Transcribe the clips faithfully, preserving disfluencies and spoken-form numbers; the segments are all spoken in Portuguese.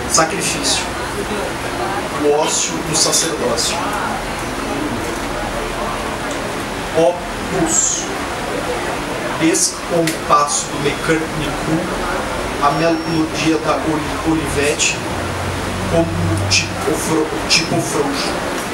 Sacrifício. O ócio do sacerdócio. Opus. Descompasso do mecânico, a melodia da Olivetti, como tipo, tipo frouxo.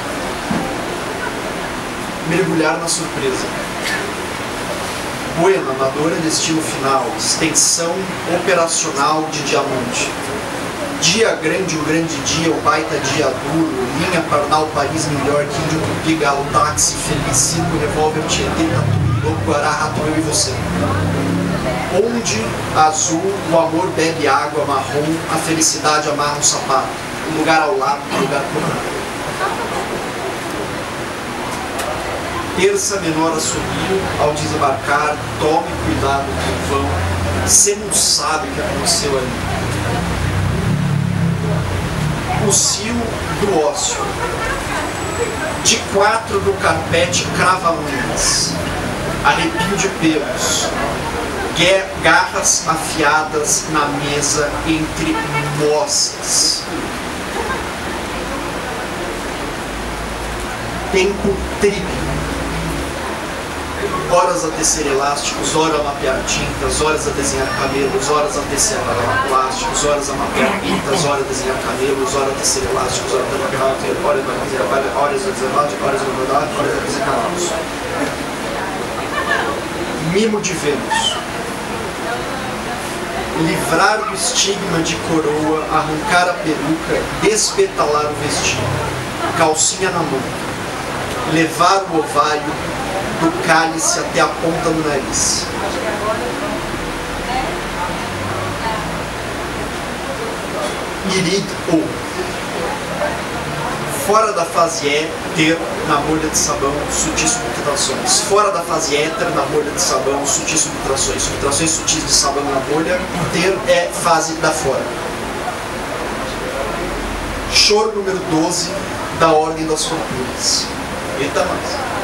Mergulhar na surpresa. Buena, amadora, destino final, extensão operacional de diamante. Dia grande, o grande dia, o baita dia duro, linha Parnal, Paris, New York, Índio, Tupi, Galo, Táxi, Feliz, Circo, Revólver, Tietê, Tatuí, Louco, Guará, Rato, eu e você. Onde azul, o amor bebe água, marrom, a felicidade amarra um sapato. Um lugar ao lado, um lugar por terça menor assobio, ao desembarcar, tome cuidado com o vão, você não sabe o que aconteceu ali. O cio do ócio. De quatro do carpete crava unhas, arrepio de pelos, garras afiadas na mesa entre moças. Tempo tríplico. Horas a tecer elásticos, horas a mapear tintas, horas a desenhar camelos, horas a tecer plásticos, horas a mapear pintas, horas a desenhar camelos, horas a tecer elásticos, horas a mapear horas a desenhar horas a desenhar horas a bordar, horas a desenhar cavalos. Mimo de Vênus. Livrar o estigma de coroa, arrancar a peruca, despetalar o vestido. Calcinha na mão. Levar o ovário do cálice até a ponta do nariz. Irid ou. Fora da fase éter, na bolha de sabão, sutis subtrações. Fora da fase éter, na bolha de sabão, sutis subtrações. Subtrações sutis de sabão na bolha. Ter é fase da fora. Choro número doze, da ordem das fortunas. Eita mais.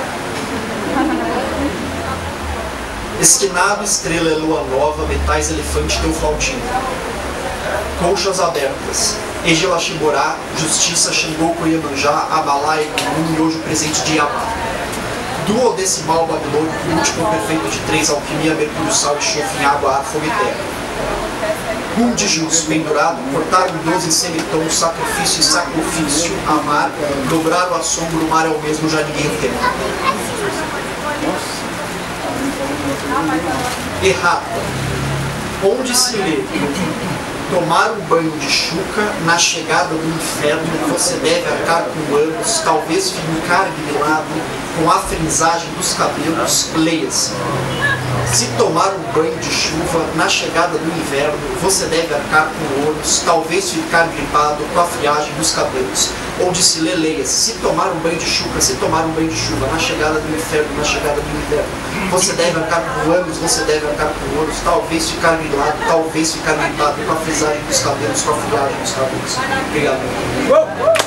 Esquinado, estrela é lua nova, metais, elefante, teu flautinho. Colchas abertas. Egela Ximborá, Justiça, Xingoku, Iemanjá, Abalá, Egum, Miojo, presente de Yamá. Duodecimal babilônico, múltiplo perfeito de três, alquimia, mercúrio, sal, enxofre, água, ar, fogo e terra. Gum de Jus, pendurado, cortar o doze semitons, sacrifício e sacrifício, amar, dobrar o assombro, o mar é o mesmo, já ninguém tem. Errado. Onde se lê tomar um banho de chuca, na chegada do inferno você deve arcar com anos, talvez ficar grilado com a frisagem dos cabelos, leia-se. Se tomar um banho de chuva, na chegada do inverno você deve arcar com anos, talvez ficar gripado com a friagem dos cabelos. Onde se lê, leia-se. Se tomar um banho de chuva, se tomar um banho de chuva, na chegada do inferno, na chegada do inverno, você deve arcar com anos, você deve arcar com anos, talvez ficar grilado, talvez ficar gripado com a frisagem dos cabelos, com a friagem dos cabelos. Obrigado.